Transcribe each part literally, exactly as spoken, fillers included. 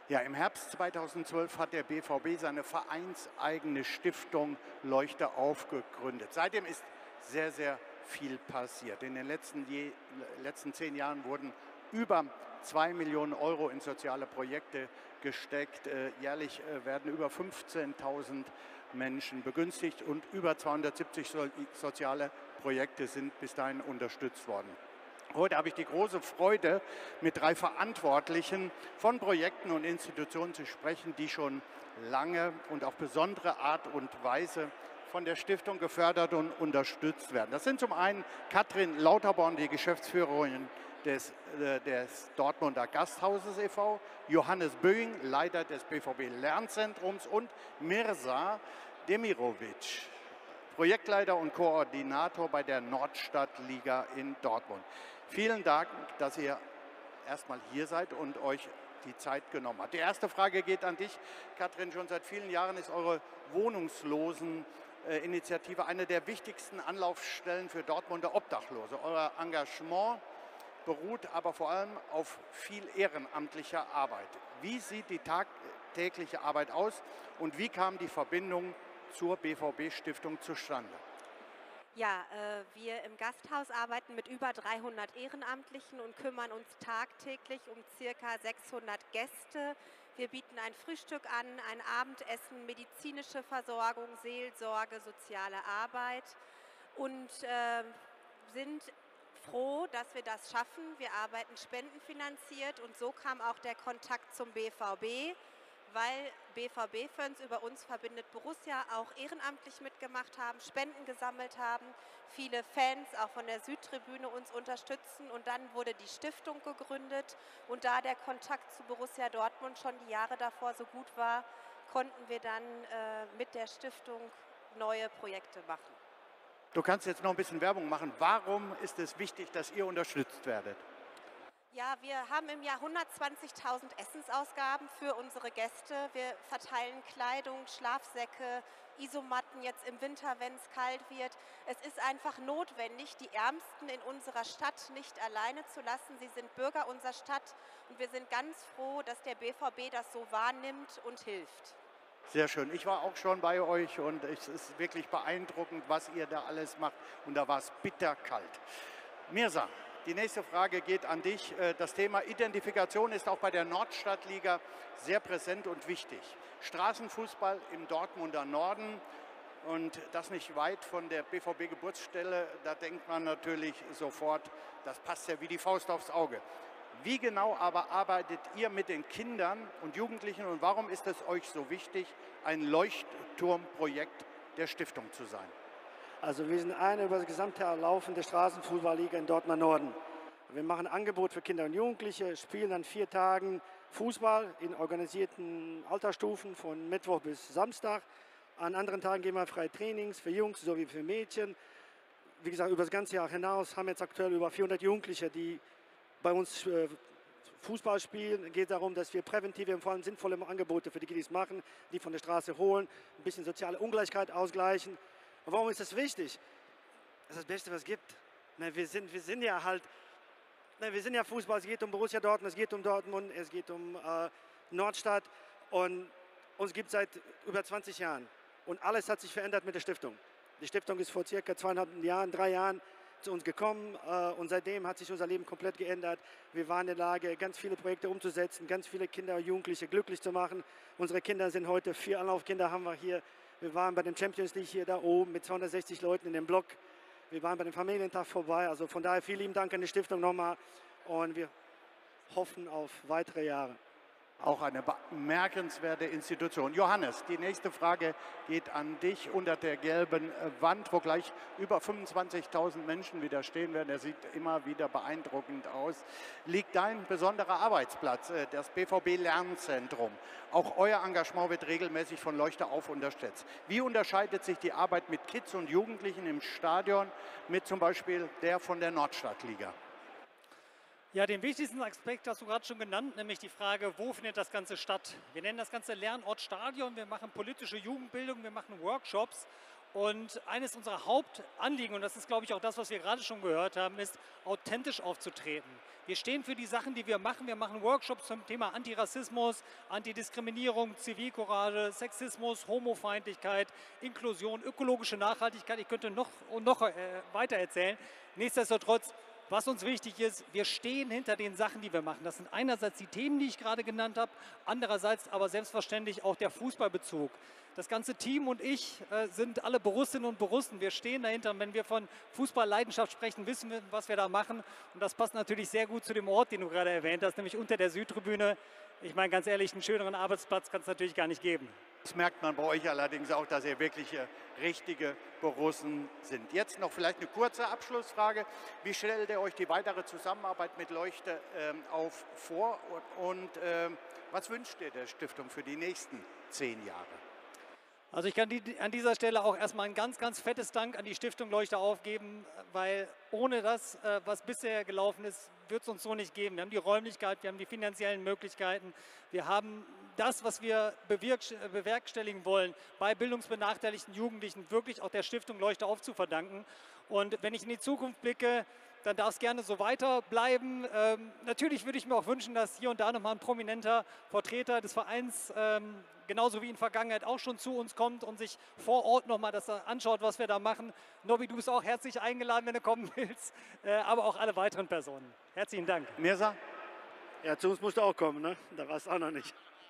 Ja, im Herbst zweitausendzwölf hat der B V B seine vereinseigene Stiftung Leuchte auf gegründet. Seitdem ist sehr, sehr viel passiert. In den letzten, je, letzten zehn Jahren wurden über zwei Millionen Euro in soziale Projekte gesteckt. Äh, jährlich äh, werden über fünfzehntausend Menschen begünstigt und über zweihundertsiebzig so, soziale Projekte sind bis dahin unterstützt worden. Heute habe ich die große Freude, mit drei Verantwortlichen von Projekten und Institutionen zu sprechen, die schon lange und auf besondere Art und Weise von der Stiftung gefördert und unterstützt werden. Das sind zum einen Katrin Lauterborn, die Geschäftsführerin des, äh, des Dortmunder Gasthauses e V, Johannes Böing, Leiter des B V B Lernzentrums und Mirza Demirovic, Projektleiter und Koordinator bei der Nordstadtliga in Dortmund. Vielen Dank, dass ihr erstmal hier seid und euch die Zeit genommen habt. Die erste Frage geht an dich, Katrin. Schon seit vielen Jahren ist eure Wohnungslosen-Initiative eine der wichtigsten Anlaufstellen für Dortmunder Obdachlose. Euer Engagement beruht aber vor allem auf viel ehrenamtlicher Arbeit. Wie sieht die tagtägliche Arbeit aus und wie kam die Verbindung zur B V B-Stiftung zustande? Ja, äh, wir im Gasthaus arbeiten mit über dreihundert Ehrenamtlichen und kümmern uns tagtäglich um circa sechshundert Gäste. Wir bieten ein Frühstück an, ein Abendessen, medizinische Versorgung, Seelsorge, soziale Arbeit und äh, sind froh, dass wir das schaffen. Wir arbeiten spendenfinanziert und so kam auch der Kontakt zum B V B. Weil B V B-Fans über uns verbindet Borussia auch ehrenamtlich mitgemacht haben, Spenden gesammelt haben, viele Fans auch von der Südtribüne uns unterstützen und dann wurde die Stiftung gegründet und da der Kontakt zu Borussia Dortmund schon die Jahre davor so gut war, konnten wir dann äh, mit der Stiftung neue Projekte machen. Du kannst jetzt noch ein bisschen Werbung machen. Warum ist es wichtig, dass ihr unterstützt werdet? Ja, wir haben im Jahr hundertzwanzigtausend Essensausgaben für unsere Gäste. Wir verteilen Kleidung, Schlafsäcke, Isomatten jetzt im Winter, wenn es kalt wird. Es ist einfach notwendig, die Ärmsten in unserer Stadt nicht alleine zu lassen. Sie sind Bürger unserer Stadt und wir sind ganz froh, dass der B V B das so wahrnimmt und hilft. Sehr schön. Ich war auch schon bei euch und es ist wirklich beeindruckend, was ihr da alles macht. Und da war es bitterkalt. Mirza, die nächste Frage geht an dich. Das Thema Identifikation ist auch bei der Nordstadtliga sehr präsent und wichtig. Straßenfußball im Dortmunder Norden und das nicht weit von der B V B-Geburtsstelle. Da denkt man natürlich sofort, das passt ja wie die Faust aufs Auge. Wie genau aber arbeitet ihr mit den Kindern und Jugendlichen und warum ist es euch so wichtig, ein Leuchtturmprojekt der Stiftung zu sein? Also wir sind eine über das gesamte Jahr laufende Straßenfußballliga in Dortmund Norden. Wir machen ein Angebot für Kinder und Jugendliche, spielen an vier Tagen Fußball in organisierten Altersstufen von Mittwoch bis Samstag. An anderen Tagen gehen wir freie Trainings für Jungs sowie für Mädchen. Wie gesagt, über das ganze Jahr hinaus haben wir jetzt aktuell über vierhundert Jugendliche, die bei uns Fußball spielen. Es geht darum, dass wir präventive und vor allem sinnvolle Angebote für die Kiddies machen, die von der Straße holen, ein bisschen soziale Ungleichheit ausgleichen. Und warum ist das wichtig? Das ist das Beste, was es gibt. Wir sind, wir sind ja halt, wir sind ja Fußball, es geht um Borussia Dortmund, es geht um Dortmund, es geht um äh, Nordstadt und uns gibt es seit über zwanzig Jahren. Und alles hat sich verändert mit der Stiftung. Die Stiftung ist vor circa zweieinhalb Jahren, drei Jahren zu uns gekommen äh, und seitdem hat sich unser Leben komplett geändert. Wir waren in der Lage, ganz viele Projekte umzusetzen, ganz viele Kinder und Jugendliche glücklich zu machen. Unsere Kinder sind heute, vier Anlaufkinder haben wir hier. Wir waren bei dem Champions League hier da oben mit zweihundertsechzig Leuten in dem Block. Wir waren bei dem Familientag vorbei. Also von daher vielen lieben Dank an die Stiftung nochmal und wir hoffen auf weitere Jahre. Auch eine bemerkenswerte Institution. Johannes, die nächste Frage geht an dich unter der gelben Wand, wo gleich über fünfundzwanzigtausend Menschen wieder stehen werden. Er sieht immer wieder beeindruckend aus. Liegt dein besonderer Arbeitsplatz, das B V B Lernzentrum. Auch euer Engagement wird regelmäßig von Leuchte auf unterstützt. Wie unterscheidet sich die Arbeit mit Kids und Jugendlichen im Stadion mit zum Beispiel der von der Nordstadtliga? Ja, den wichtigsten Aspekt hast du gerade schon genannt, nämlich die Frage, wo findet das Ganze statt? Wir nennen das Ganze Lernort Stadion, wir machen politische Jugendbildung, wir machen Workshops Und eines unserer Hauptanliegen, und das ist, glaube ich, auch das, was wir gerade schon gehört haben, ist, authentisch aufzutreten. Wir stehen für die Sachen, die wir machen. Wir machen Workshops zum Thema Antirassismus, Antidiskriminierung, Zivilcourage, Sexismus, Homofeindlichkeit, Inklusion, ökologische Nachhaltigkeit. Ich könnte noch und noch äh, weiter erzählen. Nichtsdestotrotz, was uns wichtig ist, wir stehen hinter den Sachen, die wir machen. Das sind einerseits die Themen, die ich gerade genannt habe, andererseits aber selbstverständlich auch der Fußballbezug. Das ganze Team und ich äh, sind alle Borussinnen und Borussen. Wir stehen dahinter. Und wenn wir von Fußballleidenschaft sprechen, wissen wir, was wir da machen. Und das passt natürlich sehr gut zu dem Ort, den du gerade erwähnt hast, nämlich unter der Südtribüne. Ich meine, ganz ehrlich, einen schöneren Arbeitsplatz kann es natürlich gar nicht geben. Das merkt man bei euch allerdings auch, dass ihr wirklich äh, richtige Borussen sind. Jetzt noch vielleicht eine kurze Abschlussfrage. Wie stellt ihr euch die weitere Zusammenarbeit mit Leuchte ähm, auf vor? Und, und ähm, was wünscht ihr der Stiftung für die nächsten zehn Jahre? Also ich kann die, an dieser Stelle auch erstmal ein ganz, ganz fettes Dank an die Stiftung Leuchte aufgeben, weil ohne das, äh, was bisher gelaufen ist, wird es uns so nicht geben. Wir haben die Räumlichkeit, wir haben die finanziellen Möglichkeiten, wir haben das, was wir bewerkstelligen wollen, bei bildungsbenachteiligten Jugendlichen wirklich auch der Stiftung Leuchte auf zu verdanken. Und wenn ich in die Zukunft blicke, dann darf es gerne so weiterbleiben. Ähm, natürlich würde ich mir auch wünschen, dass hier und da nochmal ein prominenter Vertreter des Vereins, ähm, genauso wie in Vergangenheit auch schon zu uns kommt und sich vor Ort nochmal das anschaut, was wir da machen. Nobby, du bist auch herzlich eingeladen, wenn du kommen willst, äh, aber auch alle weiteren Personen. Herzlichen Dank. Mirza? Ja, zu uns musst du auch kommen, ne? Da war es auch noch nicht.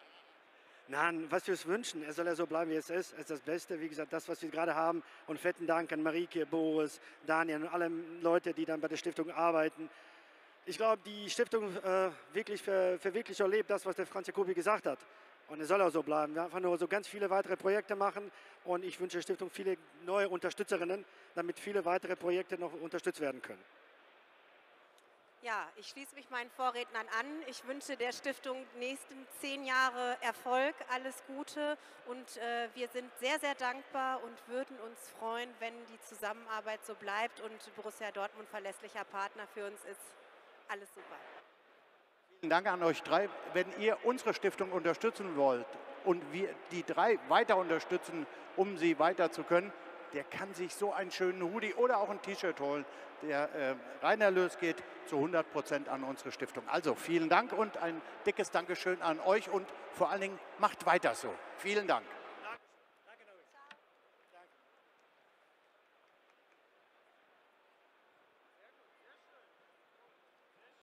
Nein, was wir uns wünschen, er soll ja so bleiben, wie es ist. Es ist das Beste, wie gesagt, das, was wir gerade haben. Und fetten Dank an Marieke, Boris, Daniel und alle Leute, die dann bei der Stiftung arbeiten. Ich glaube, die Stiftung äh, wirklich ver, verwirklicht und lebt das, was der Franz Jacobi gesagt hat. Und es soll auch so bleiben. Wir einfach nur so ganz viele weitere Projekte machen. Und ich wünsche der Stiftung viele neue Unterstützerinnen, damit viele weitere Projekte noch unterstützt werden können. Ja, ich schließe mich meinen Vorrednern an. Ich wünsche der Stiftung nächsten zehn Jahre Erfolg, alles Gute und äh, wir sind sehr, sehr dankbar und würden uns freuen, wenn die Zusammenarbeit so bleibt und Borussia Dortmund verlässlicher Partner für uns ist. Alles super. Vielen Dank an euch drei. Wenn ihr unsere Stiftung unterstützen wollt und wir die drei weiter unterstützen, um sie weiter zu können, der kann sich so einen schönen Hoodie oder auch ein T-Shirt holen. Der äh, Reinerlös geht zu hundert Prozent an unsere Stiftung. Also vielen Dank und ein dickes Dankeschön an euch und vor allen Dingen macht weiter so. Vielen Dank.